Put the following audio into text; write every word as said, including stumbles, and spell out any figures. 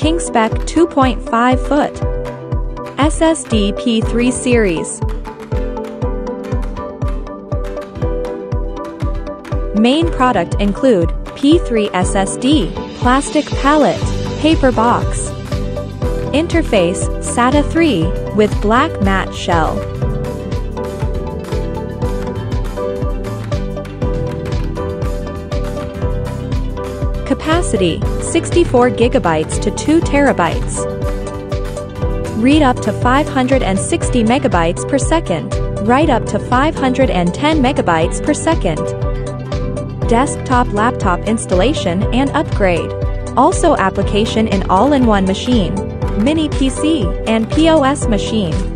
KingSpec two point five foot S S D P three series. Main product include P three S S D, plastic pallet, paper box. Interface SATA three with black matte shell. Capacity sixty-four gigabytes to two terabytes. Read up to five hundred sixty megabytes per second. Write up to five hundred ten megabytes per second. Desktop laptop installation and upgrade. Also application in all-in-one machine, mini P C, and P O S machine.